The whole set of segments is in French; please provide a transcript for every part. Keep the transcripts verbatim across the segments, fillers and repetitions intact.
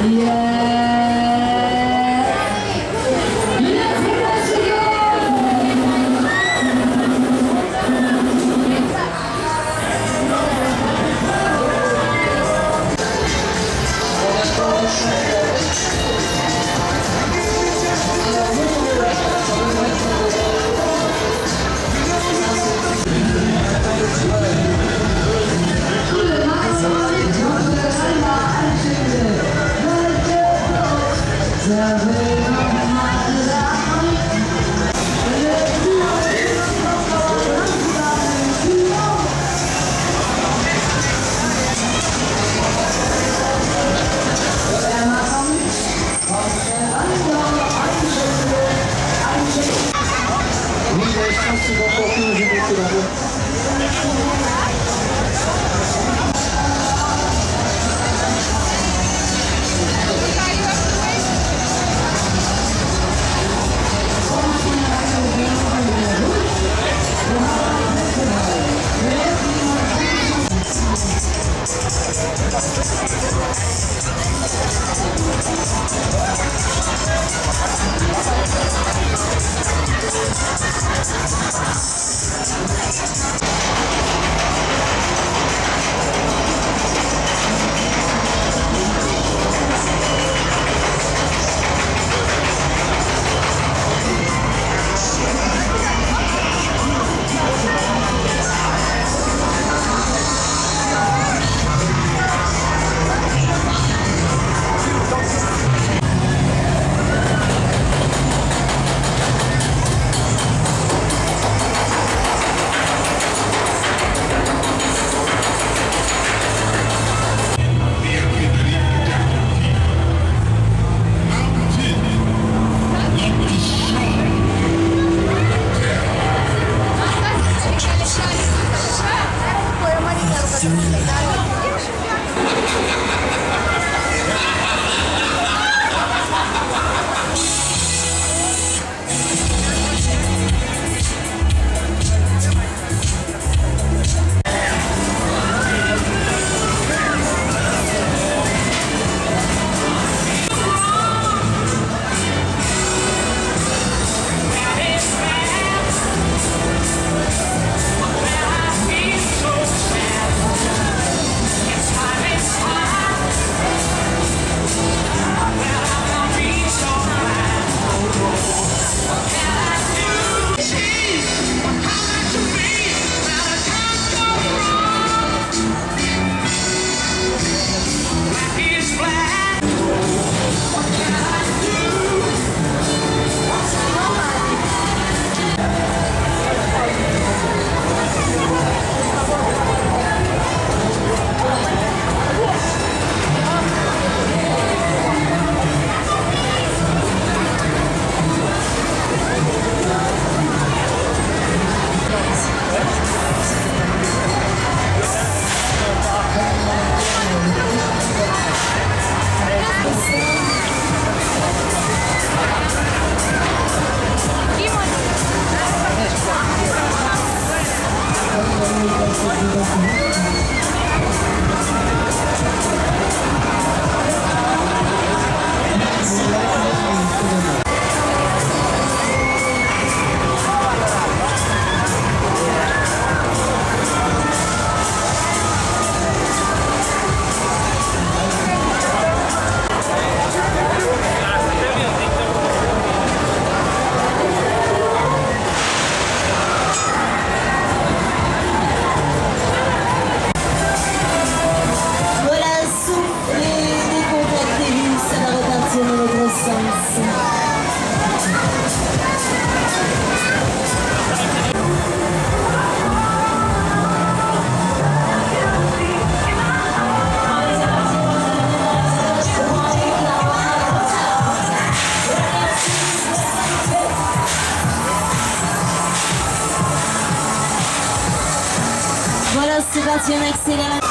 c'est parti en accélération.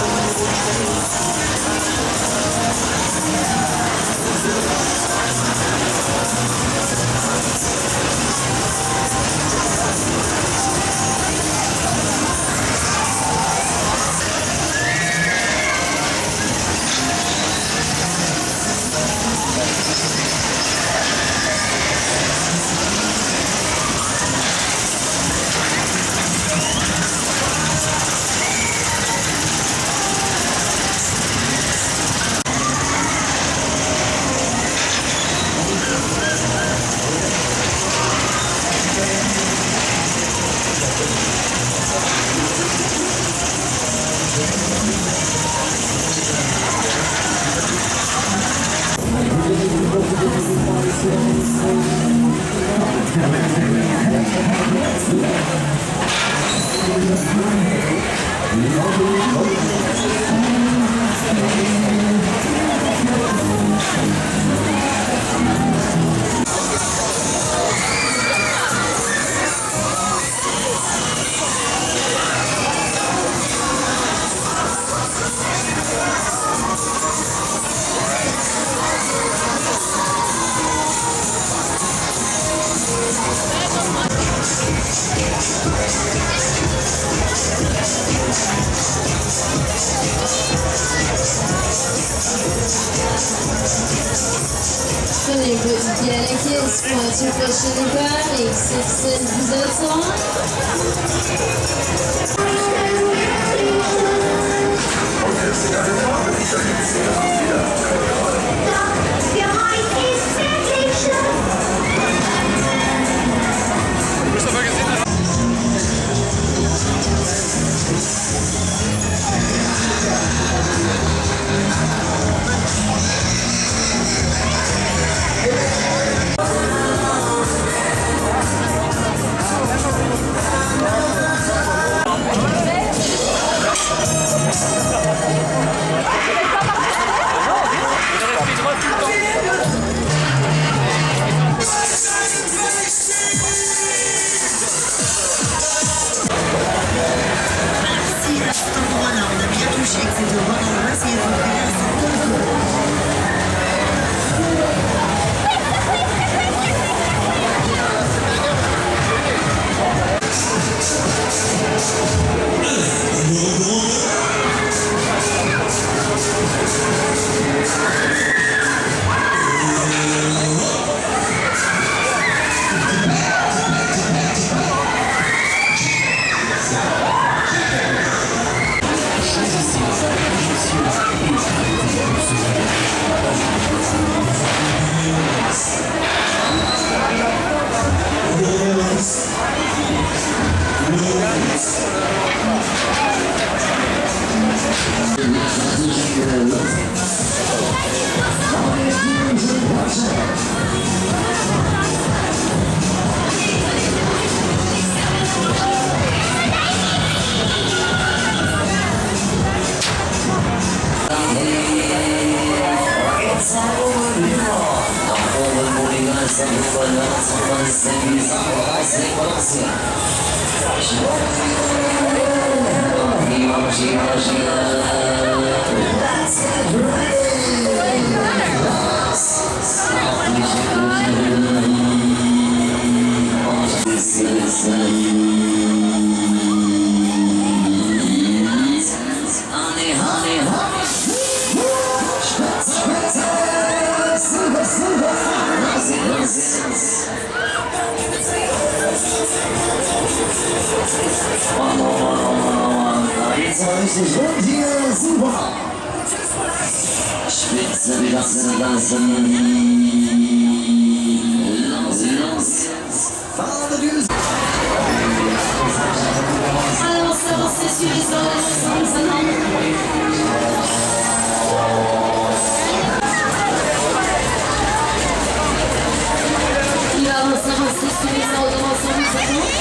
Tenez votre pied à la caisse pour être proche des balles et que cette scène vous attend. Spitze wie das Lassen. Los, los. Avancez, avancez sur les ordres, il va avancer, avancer sur les ordres, ensemble,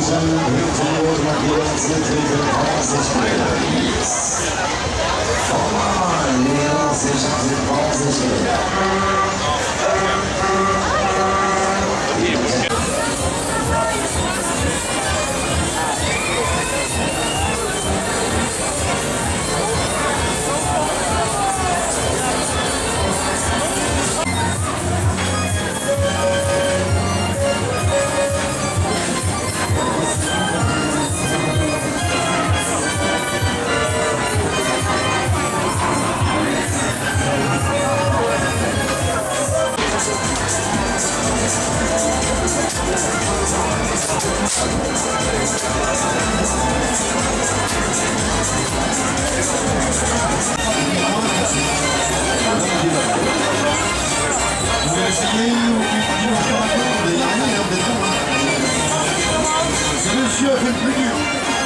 C'est monsieur a fait le plus dur.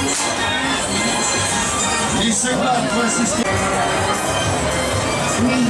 Les cinq balles pour assister. Oui.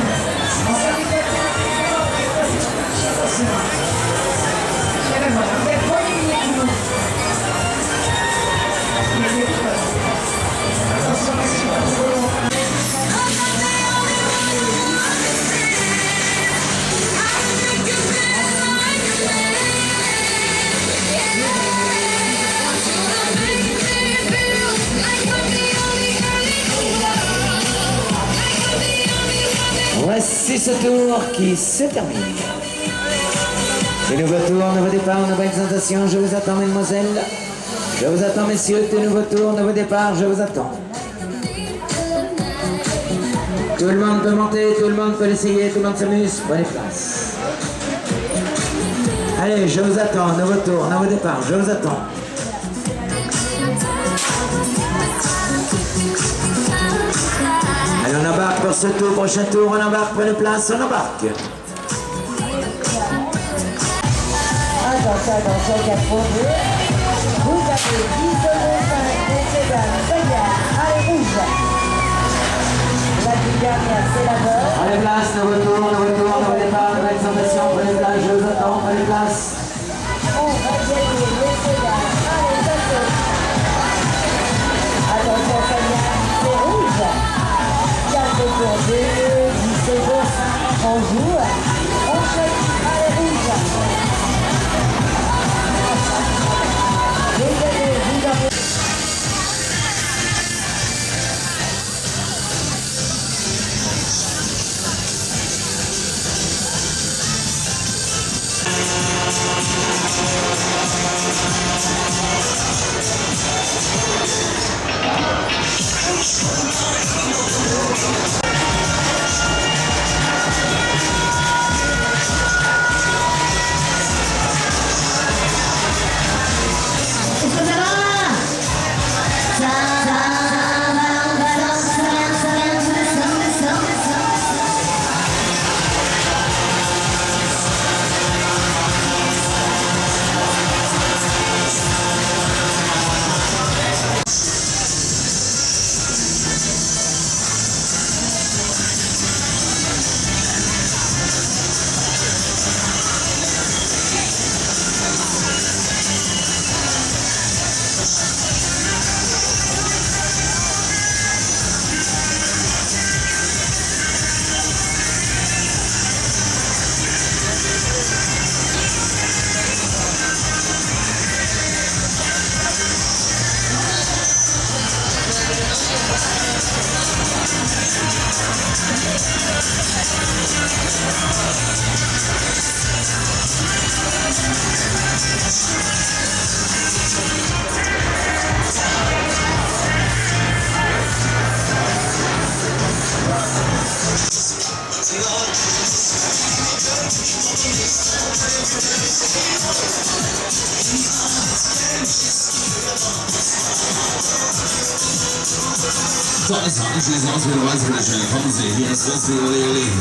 Voici ce tour qui se termine. De nouveau tour, nouveau départ, nouvelle présentation. Je vous attends, mesdemoiselles. Je vous attends, messieurs. De nouveau tour, nouveau départ. Je vous attends. Tout le monde peut monter, tout le monde peut l'essayer, tout le monde s'amuse. Prenez place. Allez, je vous attends. Nouveau tour, nouveau départ. Je vous attends. Allez, on embarque pour ce tour, prochain tour, on embarque, prenez place, on embarque. Attention, attention, quatre pour deux. Vous avez dix euros cinq, messieurs, dames, Payal, allez, rouge. La plus dernière, c'est la bonne. Prenez place, nouveau tour, nouveau tour, nouveau départ, nouvelle présentation, prenez place, je vous attends, prenez place. On va gagner, messieurs, dames, allez, bateau. Attention, Payal, c'est rouge. quatre pour deux, dix euros cinq, on joue. On choisit, allez, rouge. Vous avez, vous avez. طقس عقل العزم الوزن عشان الحمزة هي أساس الوليلين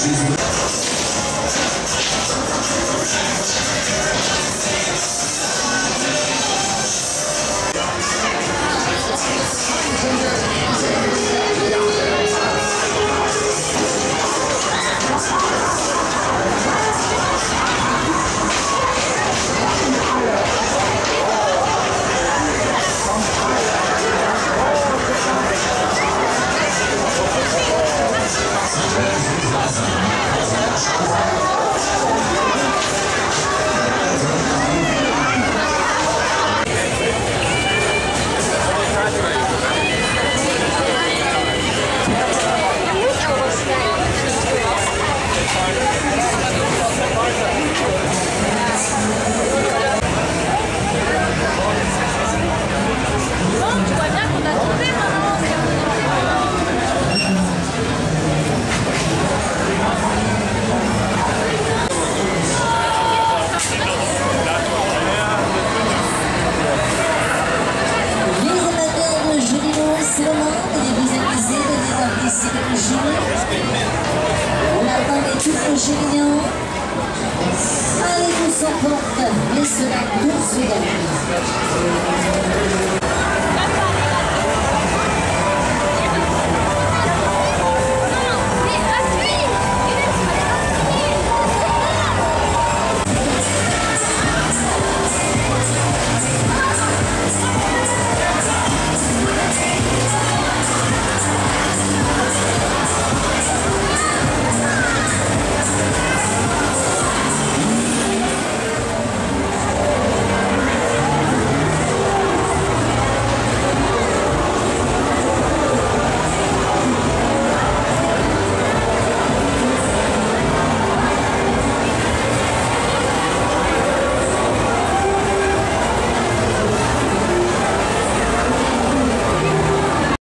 On attend les tout prochains gagnants. Allez, tous en porte, mais cela course gagne.